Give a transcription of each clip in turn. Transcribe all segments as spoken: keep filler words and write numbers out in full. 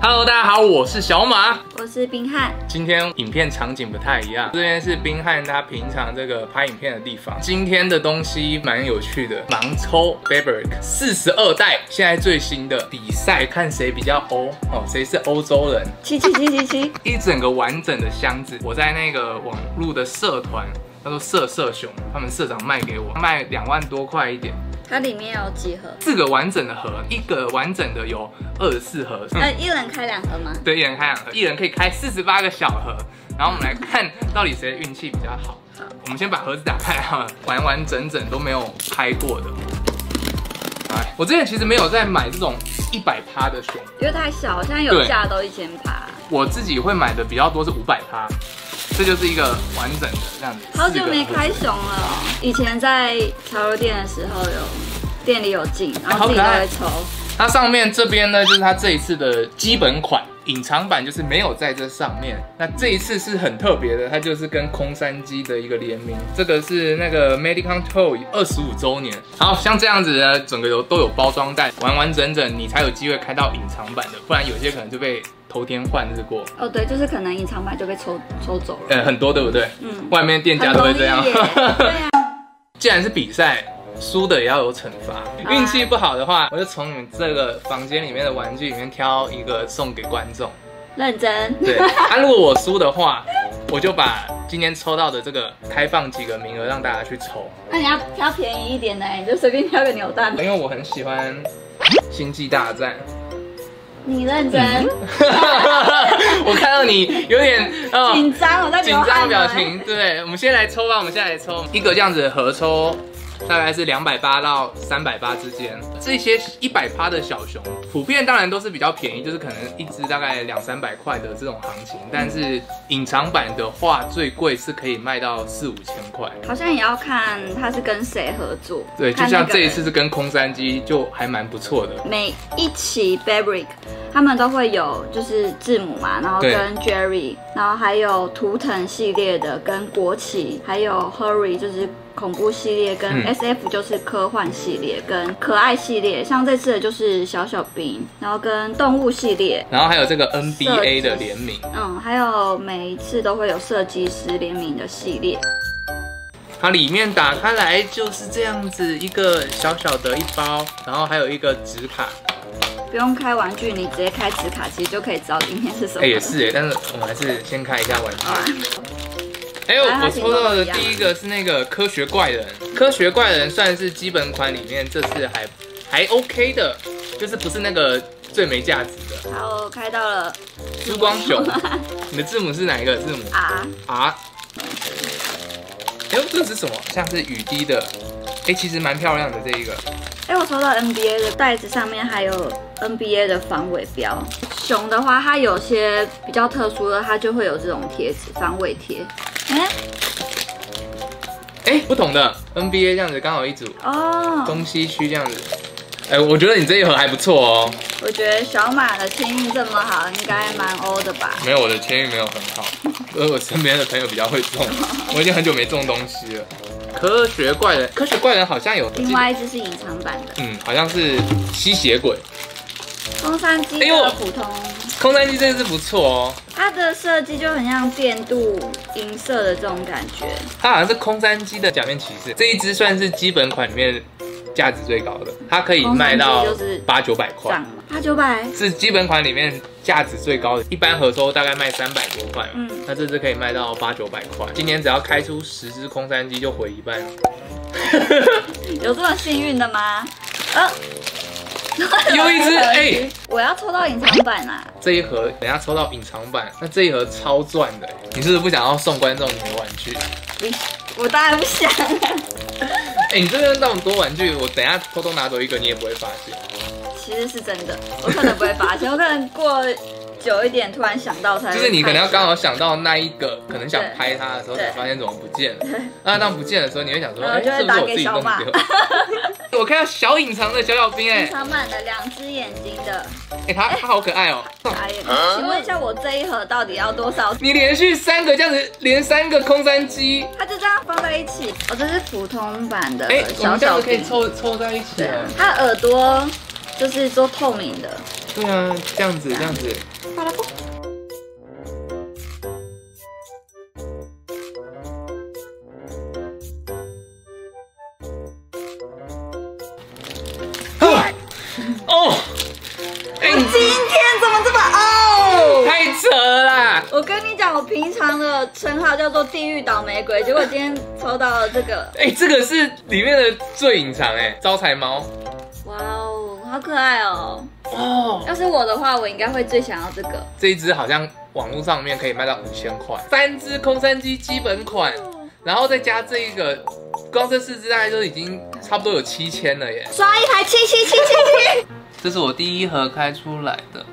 Hello， 大家好，我是小马， 我是冰汉。 今天影片场景不太一样，这边是冰汉他平常这个拍影片的地方。今天的东西蛮有趣的，盲抽 Burberry 四十二代，现在最新的比赛，看谁比较欧哦，谁是欧洲人？ 七七七七七， 一整个完整的箱子，我在那个网络的社团叫做色色熊，他们社长卖给我，卖两万多块一点。 它里面有几盒？ 四个完整的盒，一个完整的有二十四盒。 呃，一人开两盒吗？ 对，一人开两盒，一人可以开四十八个小盒。然后我们来看到底谁的运气比较好。好，我们先把盒子打开哈，完完整整都没有开过的。来，我之前其实没有在买这种一百趴的熊， 因为太小，现在有价都一千趴。 我自己会买的比较多是五百趴。这就是一个完整的这样子。 好久没开熊了，以前在潮流店的时候有店里有进，然后自己都会抽。 它上面这边呢，就是它这一次的基本款，隐藏版就是没有在这上面。那这一次是很特别的，它就是跟空山鸡的一个联名，这个是那个 Medicon Toy 二十五周年。好像这样子呢，整个有都有包装袋，完完整整，你才有机会开到隐藏版的，不然有些可能就被偷天换日过。 哦，对，就是可能隐藏版就被抽抽走了。 呃，很多对不对？嗯，外面店家都会这样。对啊。既然是比赛，输的也要有惩罚。运气不好的话，我就从你们这个房间里面的玩具里面挑一个送给观众。 认真。 对。啊，如果我输的话，我就把今天抽到的这个开放几个名额让大家去抽。 那你要挑便宜一点的，你就随便挑个扭蛋。 因为我很喜欢星际大战。 你认真、嗯， 我看到你有点紧张，我在紧张表情。对，我们先来抽吧，我们先来抽一个这样子的合抽，大概是两百八到三百八之间。这些一百趴的小熊，普遍当然都是比较便宜，就是可能一只大概两三百块的这种行情。但是隐藏版的话，最贵是可以卖到四五千块。 好像也要看它是跟谁合作。 对，就像这一次是跟空山鸡，就还蛮不错的。 每一期 Burberry 他们都会有就是字母嘛，然后跟 Jerry， 然后还有图腾系列的，跟国旗，还有 Hurry 就是恐怖系列，跟 S F 就是科幻系列，跟可爱系列，像这次的就是小小兵，然后跟动物系列， 然后还有这个 N B A 的联名， 嗯，还有每一次都会有设计师联名的系列。 它里面打开来就是这样子一个小小的一包，然后还有一个纸卡。 不用开玩具，你直接开纸卡，其实就可以知道里面是什么。 哎，也是哎，但是我们还是先开一下玩具。哎呦，我抽到的第一个是那个科学怪人，科学怪人算是基本款里面这次还还 OK 的，就是不是那个最没价值的。 好，我开到了珠光熊，你的字母是哪一个字母 ？R R。哎呦，这是什么？像是雨滴的。哎，其实蛮漂亮的这一个。 哎，我抽到 N B A 的袋子上面还有 N B A 的防伪标。熊的话，它有些比较特殊的，它就会有这种贴纸防伪贴。哎， 哎，不同的 N B A 这样子刚好一组哦， 东西区这样子。哎，我觉得你这一盒还不错哦。 我觉得小马的签运这么好，应该蛮欧的吧？ 没有，我的签运没有很好，而我身边的朋友比较会中。我已经很久没中东西了。科学怪人，科学怪人好像有另外一只是隐藏版的， 嗯，好像是吸血鬼。 空山鸡的普通， 空山鸡这只不错哦。 它的设计就很像变镀银色的这种感觉。 它好像是空山鸡的假面骑士，这一只算是基本款里面价值最高的，它可以卖到八九百块。 八九百是基本款里面价值最高的，一般合收大概卖三百多块嘛，嗯，那这只可以卖到八九百块。今年只要开出十只空山鸡就回一半。 有这么幸运的吗？呃， 有一只哎， 我要抽到隐藏版啊！ 这一盒等下抽到隐藏版，那这一盒超赚的。你是不是不想要送观众你的玩具？ 我当然不想。 哎，你这边那么多玩具，我等下偷偷拿走一个，你也不会发现。 其实是真的，我可能不会发现，我可能过久一点突然想到才。就是你可能要刚好想到那一个，可能想拍它的时候才发现怎么不见了。那当不见的时候，你会想说，哎，是不是我自己弄丢？我看到小隐藏的小小兵，哎， 隐藏版的两只眼睛的， 哎，它它好可爱哦。 请问一下，我这一盒到底要多少？ 你连续三个这样子，连三个空山鸡， 它就这样放在一起。哦，这是普通版的， 哎，我们这样子可以凑凑在一起。 它耳朵就是做透明的， 对啊，这样子这样子。 好了不？ 哦， 哎，今天怎么这么哦？ 太扯了啦！ 我跟你讲，我平常的称号叫做地狱倒霉鬼，结果今天抽到了这个。 哎，这个是里面的最隐藏哎，招财猫。 哇哦，好可爱哦！ 哦， 要是我的话，我应该会最想要这个。 这一只好像网络上面可以卖到五千块，三只空山鸡基本款，然后再加这一个，光这四只大概就已经差不多有七千了耶！ 刷一排七七七七七。 这是我第一盒开出来的。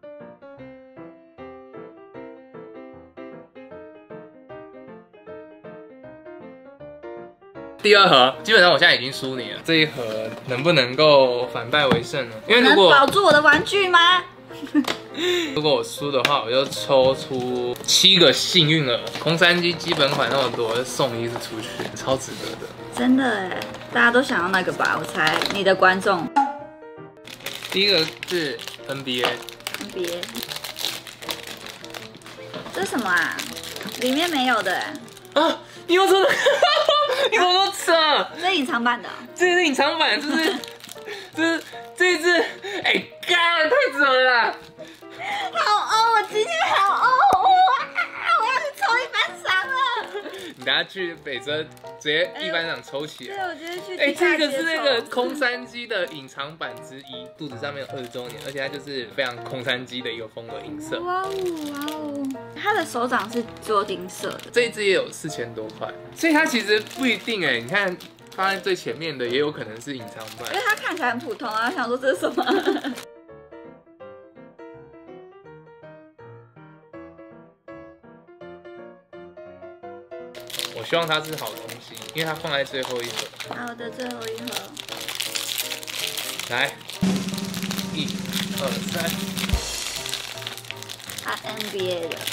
第二盒，基本上我现在已经输你了。这一盒能不能够反败为胜呢？因为如果能保住我的玩具吗？ 如果我输的话，我就抽出七个幸运儿。空山鸡基本款那么多，送一次出去，超值得的。 真的哎，大家都想要那个吧？我猜你的观众。 第一个是 N B A。 N B A。这是什么啊？里面没有的哎。 啊！你有这个？你怎么那么扯？ 这是隐藏版的。 这是隐藏版，这是，这是这一只，哎，干，太扯了啦！ 好哦，我今天好哦，哇！我要去抽一番赏了。 你等下去北车直接一番赏抽起来。 对，我觉得去。 哎，这个是那个空山鸡的隐藏版之一，肚子上面有二十周年，而且它就是非常空山鸡的一个风格音色。 哇哦哇哦！它的手掌是做金色的， 这一只也有四千多块，所以它其实不一定哎，你看放在最前面的也有可能是隐藏版， 因为它看起来很普通啊，想说这是什么？ 我希望它是好东西，因为它放在最后一盒。 好的，最后一盒。 来，一、二、三。 啊 N B A 的。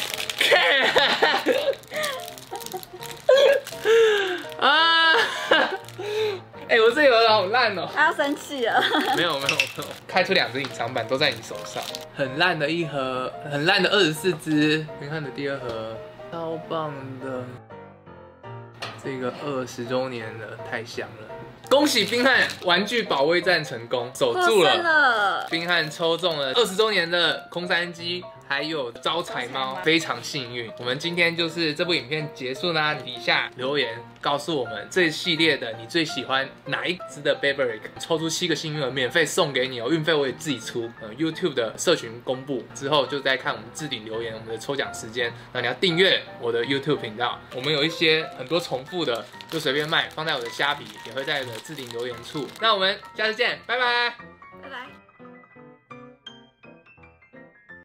啊！哎、欸，我这盒好烂哦、喔。 他要生气了。 没有没有没有，开出两只隐藏版都在你手上，很烂的一盒，很烂的二十四只。你看的第二盒，超棒的。这个二十周年的太香了，恭喜冰汉玩具保卫战成功，守住了。 了冰汉抽中了二十周年的空山鸡，还有招财猫，非常幸运。我们今天就是这部影片结束啦，底下留言告诉我们这系列的你最喜欢哪一只的 Bebrick， 抽出七个幸运儿免费送给你哦，运费我也自己出。呃 YouTube 的社群公布之后，就再看我们置顶留言，我们的抽奖时间。那你要订阅我的 YouTube 频道，我们有一些很多重复的就随便卖，放在我的虾皮，也会在我的置顶留言处。那我们下次见，拜拜， 拜拜。